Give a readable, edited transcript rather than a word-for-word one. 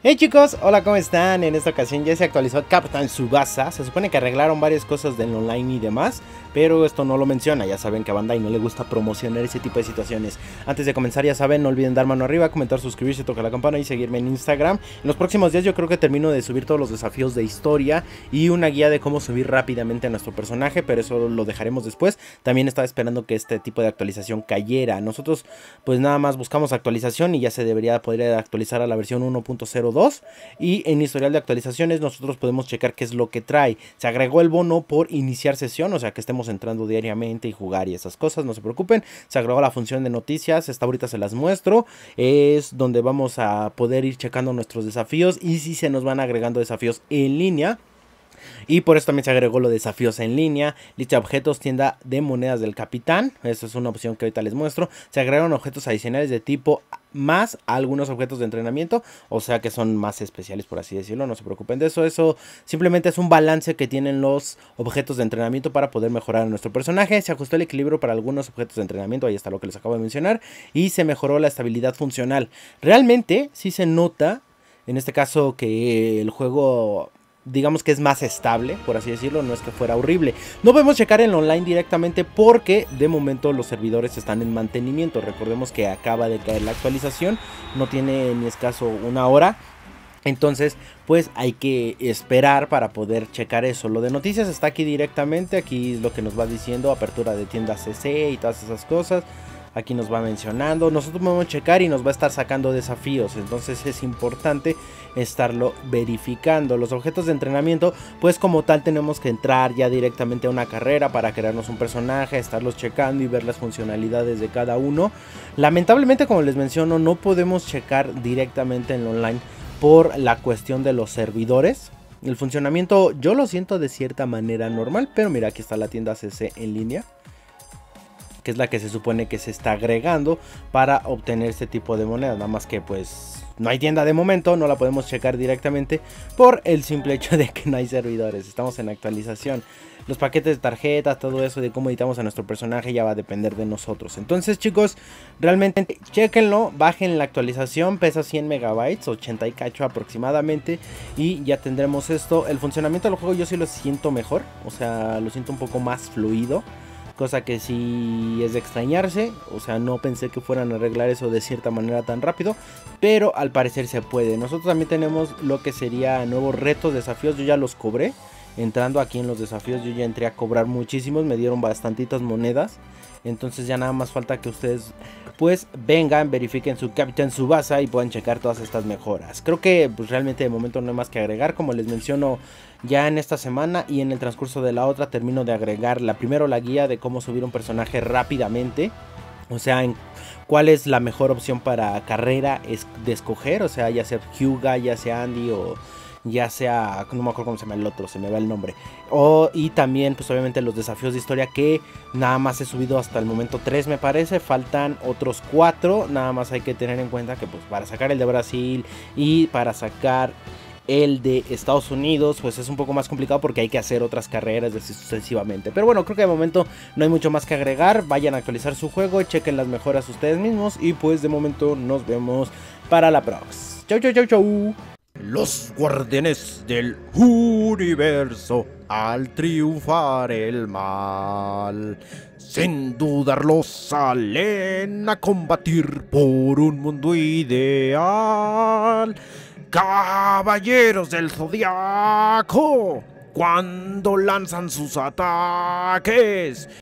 Hey chicos, hola, ¿cómo están? En esta ocasión ya se actualizó Captain Tsubasa. Se supone que arreglaron varias cosas del online y demás, pero esto no lo menciona. Ya saben que a Bandai no le gusta promocionar ese tipo de situaciones. Antes de comenzar, ya saben, no olviden dar mano arriba, comentar, suscribirse, tocar la campana y seguirme en Instagram. En los próximos días yo creo que termino de subir todos los desafíos de historia y una guía de cómo subir rápidamente a nuestro personaje, pero eso lo dejaremos después. También estaba esperando que este tipo de actualización cayera. Nosotros pues nada más buscamos actualización y ya se debería poder actualizar a la versión 1.0 y en historial de actualizaciones nosotros podemos checar qué es lo que trae. Se agregó el bono por iniciar sesión, o sea que estemos entrando diariamente y jugar y esas cosas, no se preocupen. Se agregó la función de noticias, esta ahorita se las muestro, es donde vamos a poder ir checando nuestros desafíos y si se nos van agregando desafíos en línea. Y por eso también se agregó los desafíos en línea, lista de objetos, tienda de monedas del capitán. Eso es una opción que ahorita les muestro. Se agregaron objetos adicionales de tipo más algunos objetos de entrenamiento, o sea que son más especiales, por así decirlo. No se preocupen de eso. Eso simplemente es un balance que tienen los objetos de entrenamiento para poder mejorar a nuestro personaje. Se ajustó el equilibrio para algunos objetos de entrenamiento, ahí está lo que les acabo de mencionar. Y se mejoró la estabilidad funcional. Realmente sí se nota en este caso que el juego, digamos que es más estable, por así decirlo, no es que fuera horrible. No podemos checar en online directamente porque de momento los servidores están en mantenimiento. Recordemos que acaba de caer la actualización, no tiene ni escaso una hora. Entonces pues hay que esperar para poder checar eso. Lo de noticias está aquí directamente, aquí es lo que nos va diciendo, apertura de tiendas CC y todas esas cosas. Aquí nos va mencionando, nosotros podemos checar y nos va a estar sacando desafíos, entonces es importante estarlo verificando. Los objetos de entrenamiento, pues como tal tenemos que entrar ya directamente a una carrera para crearnos un personaje, estarlos checando y ver las funcionalidades de cada uno. Lamentablemente, como les menciono, no podemos checar directamente en online por la cuestión de los servidores. El funcionamiento yo lo siento de cierta manera normal, pero mira, aquí está la tienda CC en línea, que es la que se supone que se está agregando para obtener este tipo de monedas. Nada más que pues no hay tienda de momento, no la podemos checar directamente por el simple hecho de que no hay servidores. Estamos en actualización. Los paquetes de tarjetas, todo eso de cómo editamos a nuestro personaje ya va a depender de nosotros. Entonces chicos, realmente chequenlo, bajen la actualización, pesa 100 megabytes, 80 y cacho aproximadamente, y ya tendremos esto. El funcionamiento del juego yo sí lo siento mejor, o sea, lo siento un poco más fluido, cosa que sí es de extrañarse. O sea, no pensé que fueran a arreglar eso de cierta manera tan rápido, pero al parecer se puede. Nosotros también tenemos lo que sería nuevos retos, desafíos. Yo ya los cobré. Entrando aquí en los desafíos yo ya entré a cobrar muchísimos, me dieron bastantitas monedas. Entonces ya nada más falta que ustedes pues vengan, verifiquen su Captain Tsubasa y puedan checar todas estas mejoras. Creo que pues realmente de momento no hay más que agregar. Como les menciono, ya en esta semana y en el transcurso de la otra termino de agregar primero la guía de cómo subir un personaje rápidamente. O sea, en cuál es la mejor opción para carrera de escoger. O sea, ya sea Hyuga, ya sea Andy o ya sea, no me acuerdo cómo se llama el otro, se me va el nombre. Y también pues obviamente los desafíos de historia, que nada más he subido hasta el momento 3 me parece, faltan otros 4. Nada más hay que tener en cuenta que pues para sacar el de Brasil y para sacar el de Estados Unidos pues es un poco más complicado porque hay que hacer otras carreras sucesivamente. Pero bueno, creo que de momento no hay mucho más que agregar. Vayan a actualizar su juego, chequen las mejoras ustedes mismos y pues de momento nos vemos para la próxima. Chau, chau, chau, chau. Los guardianes del universo, al triunfar el mal, sin dudarlo salen a combatir por un mundo ideal. Caballeros del Zodiaco, cuando lanzan sus ataques,